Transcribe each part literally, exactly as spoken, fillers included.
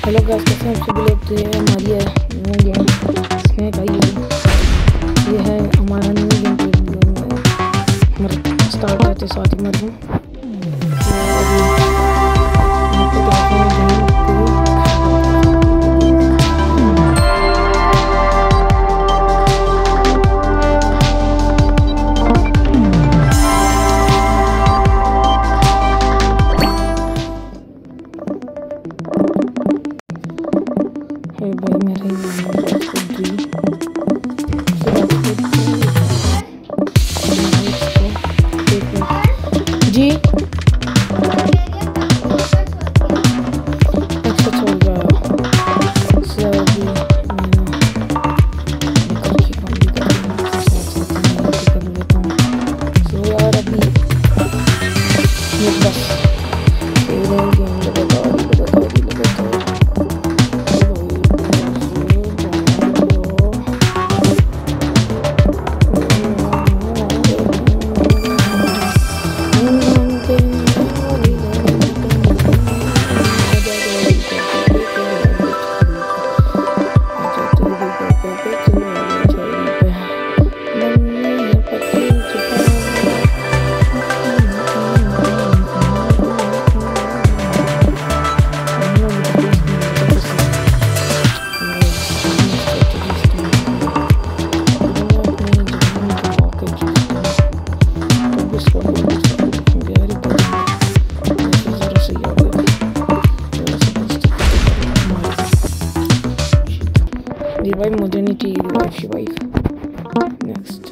Hello guys, कैसे हैं आप सभी लोग। तो ये हमारी है न्यू गेम स्नेक आई है। ये है हमारा न्यू गेम प्ले हमारा स्टार्ट करते साथ ही मर गए। भाई मेरे जी अच्छा चल रहा है यार अभी ये बस भाई मुझे नहीं चाहिए वाइफ। नेक्स्ट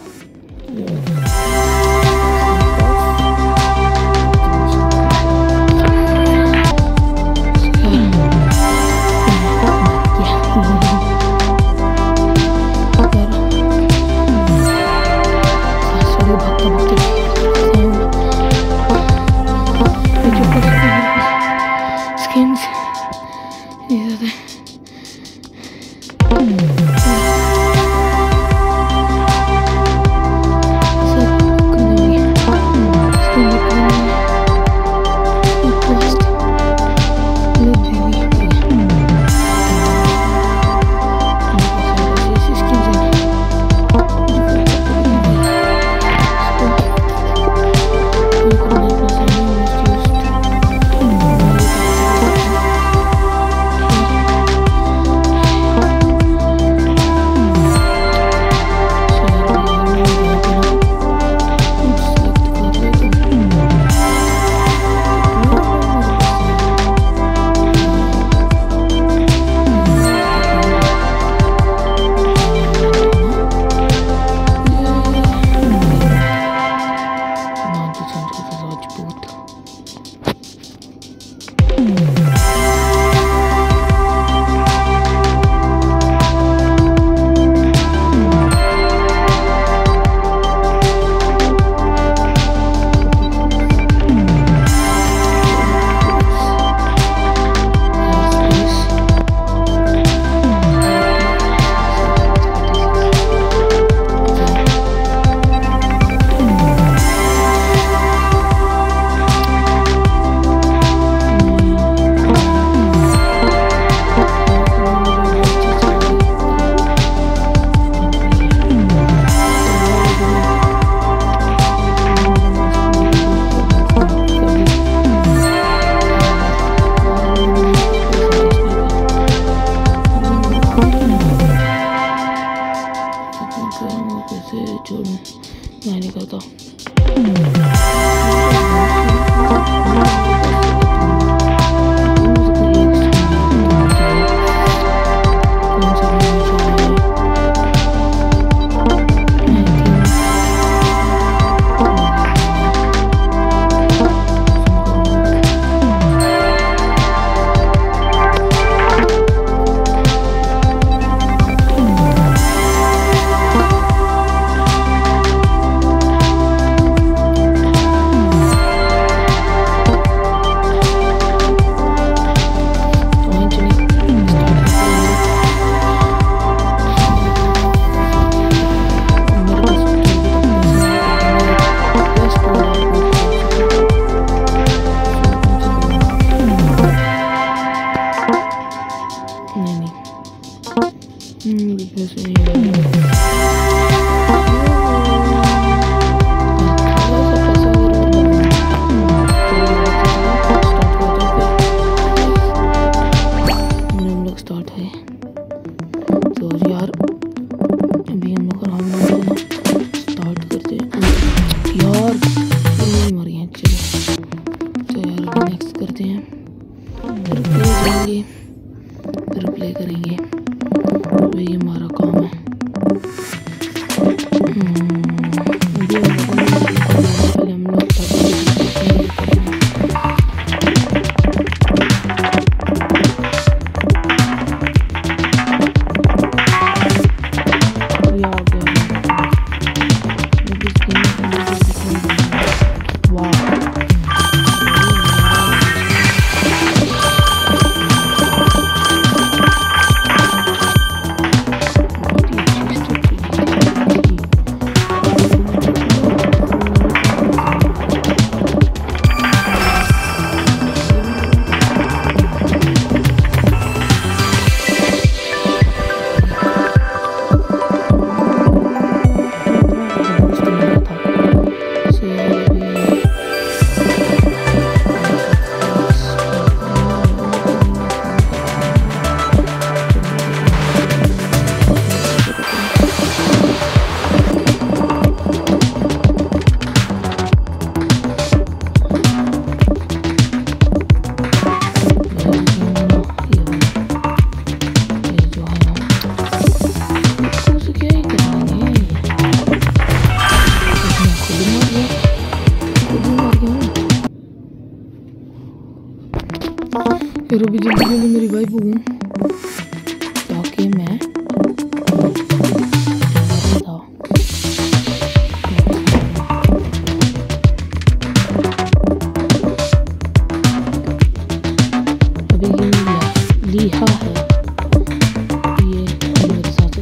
स्टार्ट है तो यार अभी हम लोग आराम से स्टार्ट करते हैं यार मर गए। चलो तो यार अभी नेक्स्ट करते हैं, फिर प्ले करेंगे फिर प्ले करेंगे वही हमारा काम है। पहले हम लोग फिर अभी जल्दी जल्दी मेरी वाइफ हूँ ताकि मैं अभी ये लिहा है ये मेरे साथ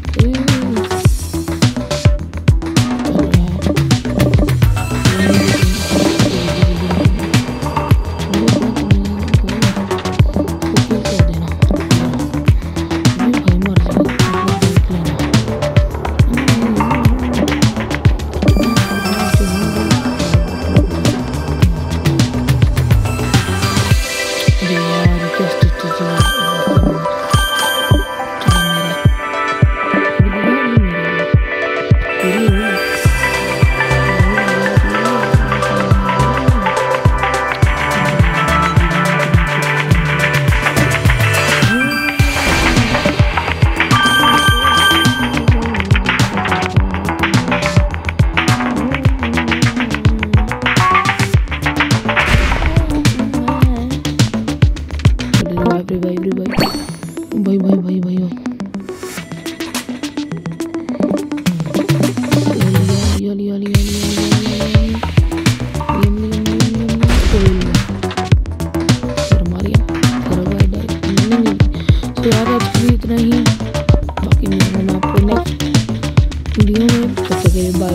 भाई भाई भाई भाई भाई भाई भाई लिया लिया लिया तो यार आज के लिए इतना ही, बाकी मैं आपको नेक्स्ट वीडियो में, तब तक बाय।